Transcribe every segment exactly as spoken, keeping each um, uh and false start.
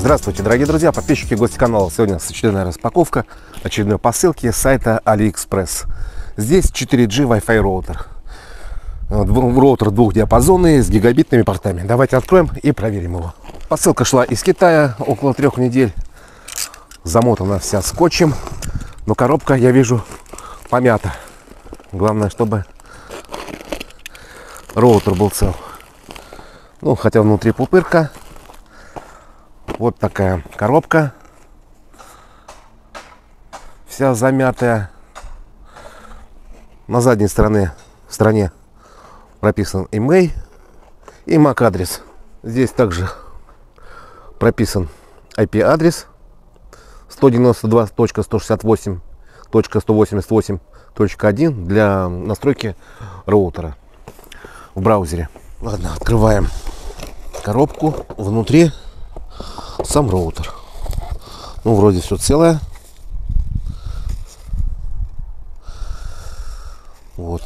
Здравствуйте, дорогие друзья, подписчики, гости канала. Сегодня очередная распаковка очередной посылки с сайта AliExpress. Здесь четыре джи Wi-Fi роутер. Роутер двухдиапазонный с гигабитными портами. Давайте откроем и проверим его. Посылка шла из Китая около трех недель. Замотана вся скотчем, но коробка, я вижу, помята. Главное, чтобы роутер был цел. Ну, хотя внутри пупырка. Вот такая коробка, вся замятая. На задней стороне, в стороне прописан имей и мак адрес. Здесь также прописан ай пи адрес сто девяносто два точка сто шестьдесят восемь точка сто восемьдесят восемь точка один для настройки роутера в браузере. Ладно, открываем коробку. Внутри сам роутер. Ну, вроде все целое. Вот.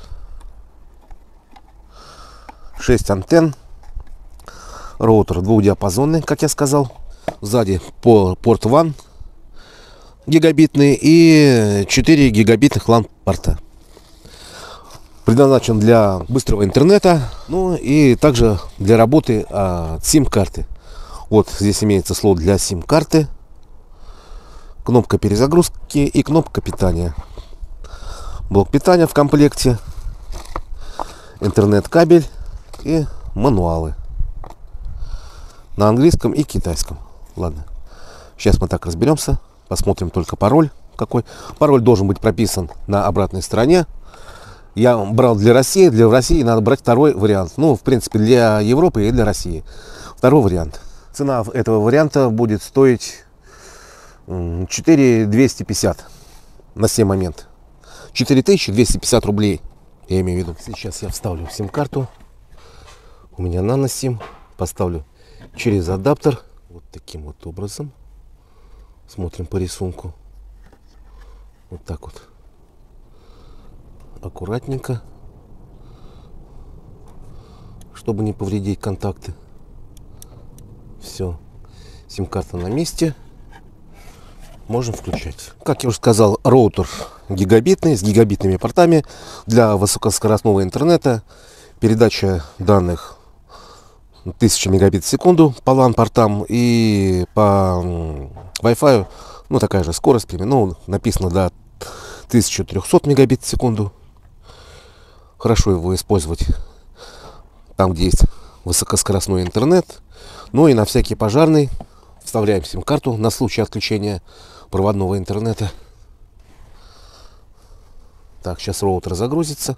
шесть антенн. Роутер двухдиапазонный, как я сказал. Сзади по порт один гигабитный и четыре гигабитных лан порта. Предназначен для быстрого интернета, ну и также для работы от сим-карты. Вот здесь имеется слот для сим-карты, кнопка перезагрузки и кнопка питания. Блок питания в комплекте, интернет-кабель и мануалы на английском и китайском. Ладно, сейчас мы так разберемся, посмотрим только пароль какой. Пароль должен быть прописан на обратной стороне. Я брал для России, для России надо брать второй вариант. Ну, в принципе, для Европы и для России. Второй вариант. Цена этого варианта будет стоить четыре тысячи двести пятьдесят на сей момент. четыре тысячи двести пятьдесят рублей, я имею в виду. Сейчас я вставлю сим-карту. У меня нано-сим. Поставлю через адаптер. Вот таким вот образом. Смотрим по рисунку. Вот так вот. Аккуратненько. Чтобы не повредить контакты. Все, сим-карта на месте. Можем включать. Как я уже сказал, роутер гигабитный, с гигабитными портами для высокоскоростного интернета. Передача данных тысяча мегабит в секунду по лан-портам и по Wi-Fi, ну, такая же скорость, ну, написано до тысячи трёхсот мегабит в секунду. Хорошо его использовать там, где есть высокоскоростной интернет. Ну и на всякий пожарный вставляем сим-карту на случай отключения проводного интернета. Так, сейчас роутер загрузится.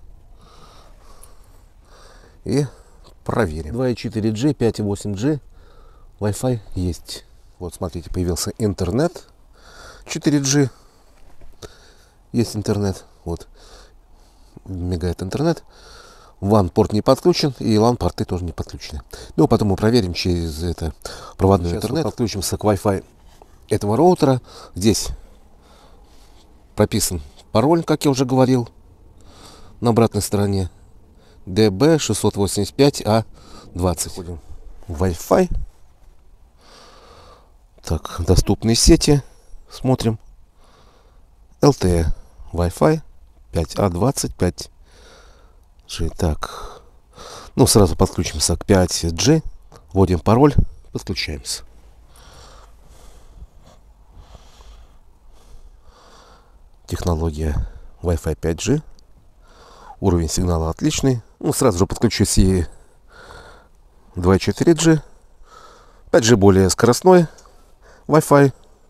И проверим. два и четыре джи, пять и восемь джи. Wi-Fi есть. Вот, смотрите, появился интернет. четыре джи. Есть интернет. Вот. Мигает интернет. ван-порт не подключен, и лан-порты тоже не подключены. Ну, потом мы проверим через это проводной Сейчас интернет. Вот подключимся к Wi-Fi этого роутера. Здесь прописан пароль, как я уже говорил, на обратной стороне. ди би шестьсот восемьдесят пять а двадцать. Входим в Wi-Fi. Так, доступные сети. Смотрим. эл ти и Wi-Fi пять а двадцать пять. Так, ну сразу подключимся к пять джи, вводим пароль, подключаемся. Технология Wi-Fi пять джи, уровень сигнала отличный. Ну, сразу же подключусь и два и четыре джи, пять джи более скоростной Wi-Fi,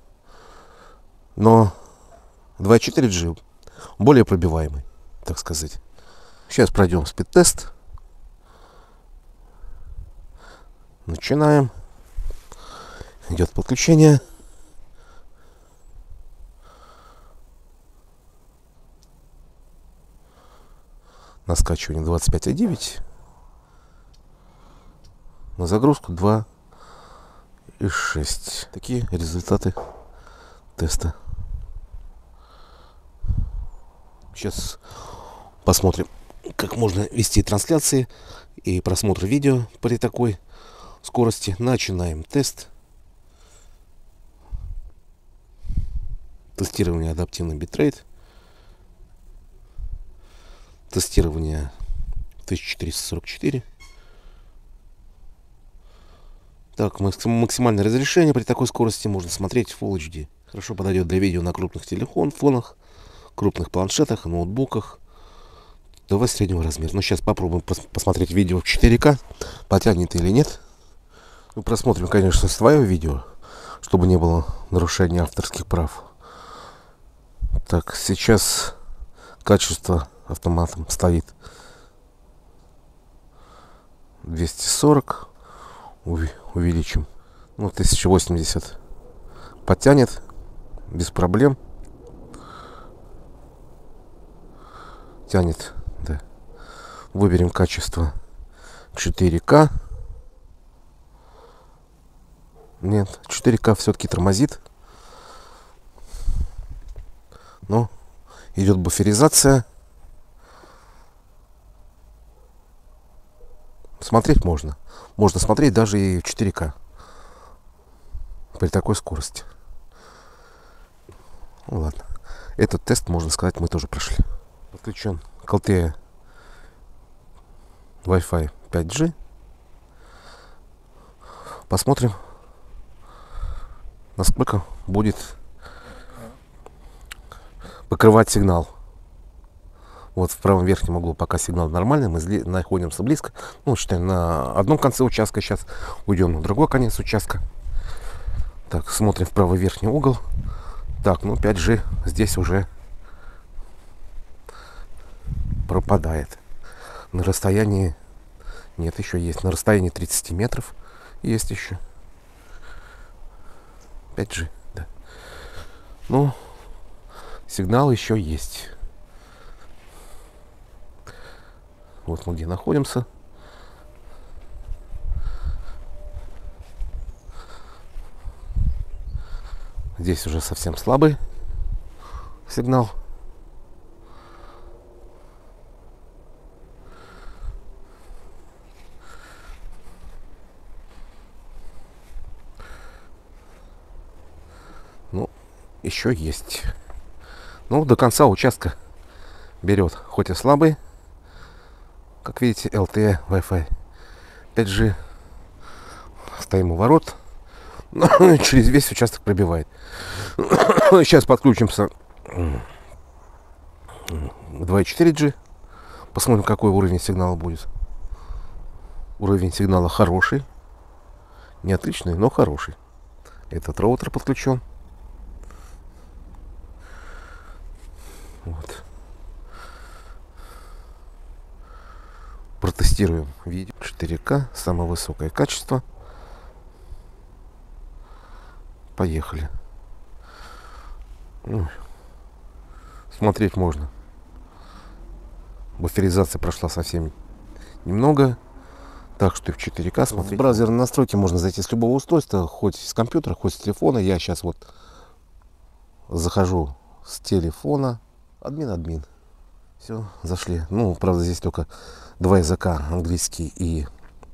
но два и четыре джи более пробиваемый, так сказать. Сейчас пройдем спид-тест. Начинаем. Идет подключение. На скачивание двадцать пять и девять. На загрузку два и шесть. Такие результаты теста. Сейчас посмотрим, как можно вести трансляции и просмотр видео при такой скорости. Начинаем тест. Тестирование адаптивный битрейт. Тестирование тысяча четыреста сорок четыре. Так, максимальное разрешение при такой скорости можно смотреть в Full эйч ди. Хорошо подойдет для видео на крупных телефонах, крупных планшетах, ноутбуках. ТВ среднего размера. Ну, сейчас попробуем пос посмотреть видео в четыре ка. Потянет или нет. Ну, просмотрим, конечно, свое видео, чтобы не было нарушения авторских прав. Так, сейчас качество автоматом стоит двести сорок. Увеличим. Ну, тысяча восемьдесят. Потянет без проблем. Тянет, да. Выберем качество четыре ка. Нет, четыре ка все-таки тормозит. Но идет буферизация. Смотреть можно. Можно смотреть даже и в четыре ка. При такой скорости. Ну ладно. Этот тест, можно сказать, мы тоже прошли. Подключен к эл ти и Wi-Fi пять джи. Посмотрим, насколько будет покрывать сигнал. Вот в правом верхнем углу пока сигнал нормальный, мы находимся близко. Ну, считаем, на одном конце участка. Сейчас уйдем на другой конец участка. Так, смотрим в правый верхний угол. Так, ну пять джи здесь уже пропадает. На расстоянии... Нет, еще есть. На расстоянии тридцать метров есть еще. пять джи, да. Ну, сигнал еще есть. Вот мы где находимся. Здесь уже совсем слабый сигнал. Ну, еще есть. Ну, до конца участка берет, хоть и слабый. Как видите, эл ти и Wi-Fi пять джи. Стоим у ворот. Через весь участок пробивает. Сейчас подключимся к два и четыре джи. Посмотрим, какой уровень сигнала будет. Уровень сигнала хороший. Не отличный, но хороший. Этот роутер подключен. Вот. Протестируем видео четыре ка, самое высокое качество. Поехали. Ну, смотреть можно. Буферизация прошла совсем немного, так что и в четыре ка смотреть. В браузерные настройки можно зайти с любого устройства, хоть с компьютера, хоть с телефона. Я сейчас вот захожу с телефона. Админ, админ. Все, зашли. Ну, правда, здесь только два языка, английский и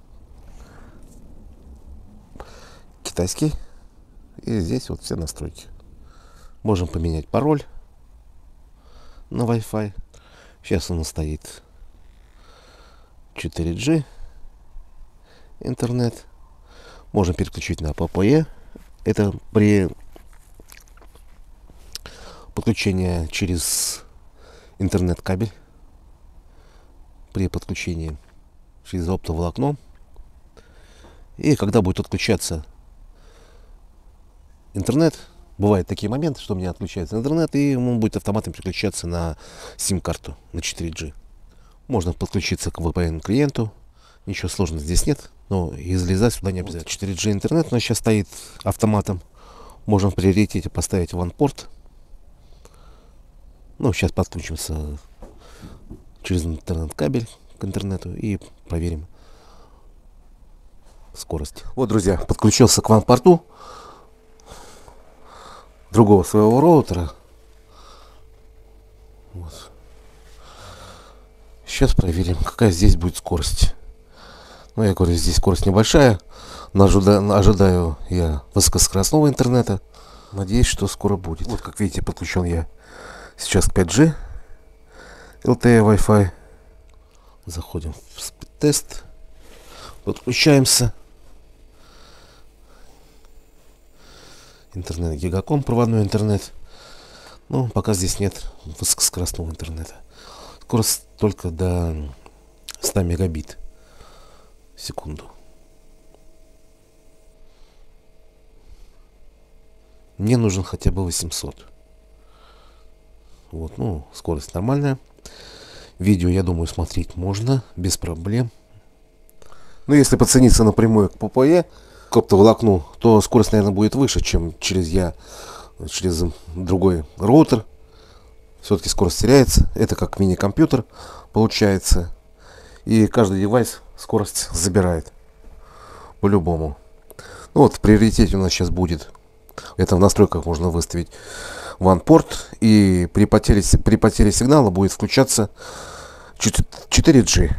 китайский. И здесь вот все настройки. Можем поменять пароль на Wi-Fi. Сейчас у нас стоит четыре джи интернет. Можем переключить на пэ пэ е. Это при подключении через интернет-кабель. При подключении через оптоволокно. И когда будет отключаться интернет, бывают такие моменты, что у меня отключается интернет, и он будет автоматом переключаться на сим-карту, на четыре джи. Можно подключиться к ви пи эн-клиенту. Ничего сложного здесь нет, но и залезать сюда не обязательно. четыре джи интернет у нас сейчас стоит автоматом. Можем в приоритете поставить ван-порт. Ну, сейчас подключимся через интернет-кабель к интернету и проверим скорость. Вот, друзья, подключился к ван-порту другого своего роутера. Вот. Сейчас проверим, какая здесь будет скорость. Ну, я говорю, здесь скорость небольшая, но ожидаю, ожидаю я высокоскоростного интернета. Надеюсь, что скоро будет. Вот, как видите, подключен я сейчас к пять джи эл ти и Wi-Fi. Заходим в спид-тест. Подключаемся. Интернет Гигаком, проводной интернет. Ну, пока здесь нет высокоскоростного интернета. Скорость только до ста мегабит в секунду. Мне нужен хотя бы восемьсот. Вот, ну, скорость нормальная. Видео, я думаю, смотреть можно без проблем. Но если подцениться напрямую к пэ пэ е, к оптоволокну, то скорость, наверное, будет выше, чем через я, через другой роутер. Все-таки скорость теряется. Это как мини-компьютер получается. И каждый девайс скорость забирает. По-любому. Ну вот, в приоритете у нас сейчас будет. Это в настройках можно выставить ван-порт. И при потере, при потере сигнала будет включаться четыре джи.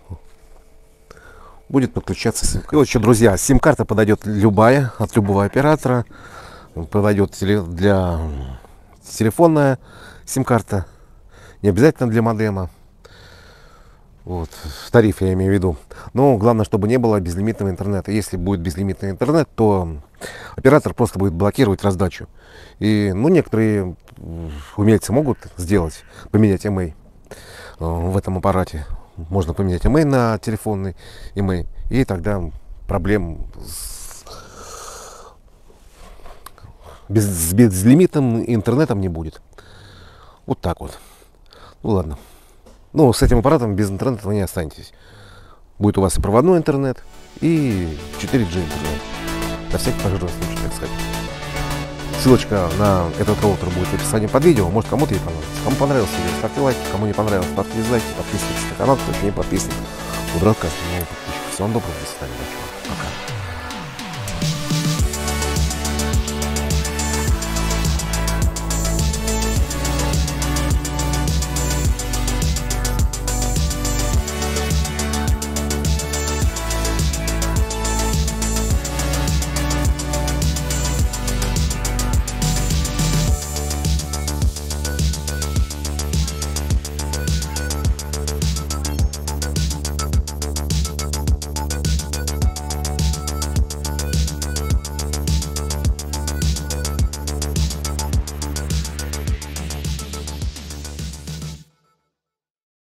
Будет подключаться сим-карта. И вот что, друзья, сим-карта подойдет любая, от любого оператора. Подойдет для телефонная сим-карта. Не обязательно для модема. Вот, тариф я имею в виду. Но главное, чтобы не было безлимитного интернета. Если будет безлимитный интернет, то оператор просто будет блокировать раздачу. И, ну, некоторые умельцы могут сделать, поменять эм эй в этом аппарате. Можно поменять эм эй на телефонный эм эй. И тогда проблем с, без, с безлимитным интернетом не будет. Вот так вот. Ну ладно. Ну, с этим аппаратом без интернета вы не останетесь. Будет у вас и проводной интернет, и четыре джи интернет. На всякий пожарный случай, так сказать. Ссылочка на этот роутер будет в описании под видео. Может, кому-то и понравится. Кому понравился видео, ставьте лайк. Кому не понравилось, ставьте дизлайки. Подписывайтесь на канал, кто еще не подписан. Буду рад каждому новому подписчику. Всего вам доброго, до свидания. Пока.